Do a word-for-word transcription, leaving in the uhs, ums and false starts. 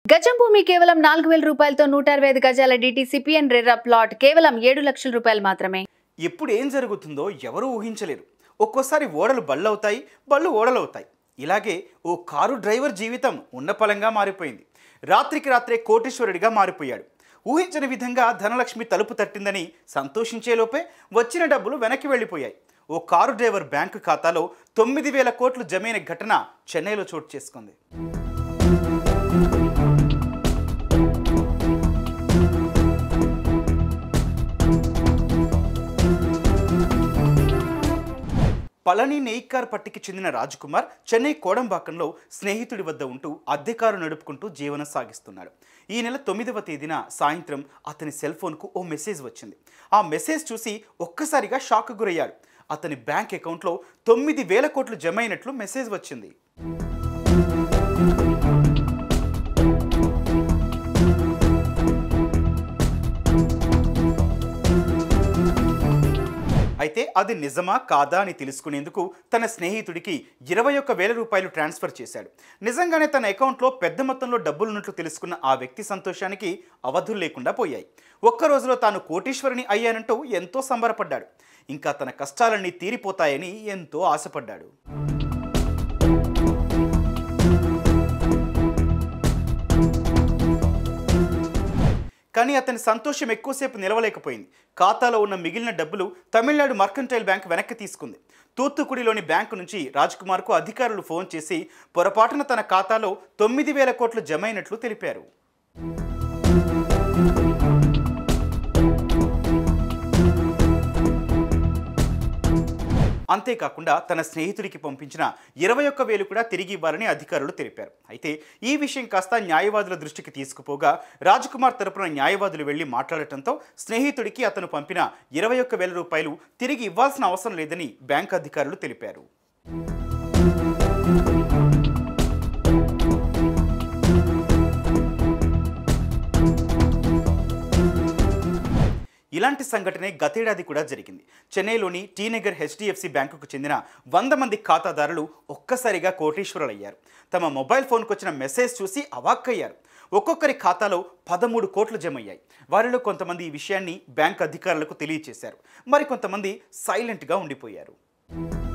గజం భూమి కేవలం నాలుగు వేల రూపాయలతో నూట అరవై ఐదు గజాల డిటిసిపిఎన్ రెర్రా ప్లాట్ కేవలం ఏడు లక్షల రూపాయలు మాత్రమే. ఎప్పుడు ఏం జరుగుతుందో ఎవరూ ఊహించలేరు. ఒక్కోసారి ఓడలు బళ్ళవుతాయి, బళ్ళు ఓడలవుతాయి. ఇలాగే ఓ కారు డ్రైవర్ జీవితం ఉన్నపలంగా మారిపోయింది. రాత్రికి రాత్రే కోటీశ్వరుడిగా మారిపోయాడు. ఊహించని విధంగా ధనలక్ష్మి తలుపు తట్టిందని సంతోషించేలోపే వచ్చిన డబ్బులు వెనక్కి వెళ్ళిపోయాయి. ఓ కారు డ్రైవర్ బ్యాంకు ఖాతాలో తొమ్మిది వేల కోట్లు జమైన ఘటన చెన్నైలో చోటు చేసుకుంది. పళని నెయ్యికార్ పట్టికి చెందిన రాజ్కుమార్ చెన్నై కోడంబాకంలో స్నేహితుడి వద్ద ఉంటూ అద్దె కారు నడుపుకుంటూ జీవనం సాగిస్తున్నాడు. ఈ నెల తొమ్మిదవ తేదీన సాయంత్రం అతని సెల్ ఫోన్కు ఓ మెసేజ్ వచ్చింది. ఆ మెసేజ్ చూసి ఒక్కసారిగా షాక్ గురయ్యాడు. అతని బ్యాంక్ అకౌంట్లో తొమ్మిది వేల కోట్లు జమ అయినట్లు మెసేజ్ వచ్చింది. అయితే అది నిజమా కాదా అని తెలుసుకునేందుకు తన స్నేహితుడికి ఇరవై ఒక్క వేల రూపాయలు ట్రాన్స్ఫర్ చేశాడు. నిజంగానే తన అకౌంట్లో పెద్ద మొత్తంలో డబ్బులున్నట్లు తెలుసుకున్న ఆ వ్యక్తి సంతోషానికి అవధులు లేకుండా పోయాయి. ఒక్క రోజులో తాను కోటీశ్వరుని అయ్యానంటూ ఎంతో సంబరపడ్డాడు. ఇంకా తన కష్టాలన్నీ తీరిపోతాయని ఎంతో ఆశపడ్డాడు. కానీ అతని సంతోషం ఎక్కువసేపు నిలవలేకపోయింది. ఖాతాలో ఉన్న మిగిలిన డబ్బులు తమిళనాడు మర్కంటైల్ బ్యాంక్ వెనక్కి తీసుకుంది. తూత్తుకుడిలోని బ్యాంకు నుంచి రాజ్కుమార్కు అధికారులు ఫోన్ చేసి పొరపాటున తన ఖాతాలో తొమ్మిది వేల కోట్లు జమైనట్లు తెలిపారు. అంతేకాకుండా తన స్నేహితుడికి పంపించిన ఇరవై ఒక్క వేలు కూడా తిరిగి ఇవ్వాలని అధికారులు తెలిపారు. అయితే ఈ విషయం కాస్త న్యాయవాదుల దృష్టికి తీసుకుపోగా రాజ్కుమార్ తరపున న్యాయవాదులు వెళ్లి మాట్లాడటంతో స్నేహితుడికి అతను పంపిన ఇరవై ఒక్క వేల రూపాయలు తిరిగి ఇవ్వాల్సిన అవసరం లేదని బ్యాంక్ అధికారులు తెలిపారు. ఇలాంటి సంఘటనే గతేడాది కూడా జరిగింది. చెన్నైలోని టీనగర్ హెచ్డిఎఫ్సి బ్యాంకుకు చెందిన వంద మంది ఖాతాదారులు ఒక్కసారిగా కోటీశ్వరులయ్యారు. తమ మొబైల్ ఫోన్కు వచ్చిన మెసేజ్ చూసి అవాక్కయ్యారు. ఒక్కొక్కరి ఖాతాలో పదమూడు కోట్లు జమయ్యాయి. వారిలో కొంతమంది ఈ విషయాన్ని బ్యాంక్ అధికారులకు తెలియచేశారు. మరికొంతమంది సైలెంట్గా ఉండిపోయారు.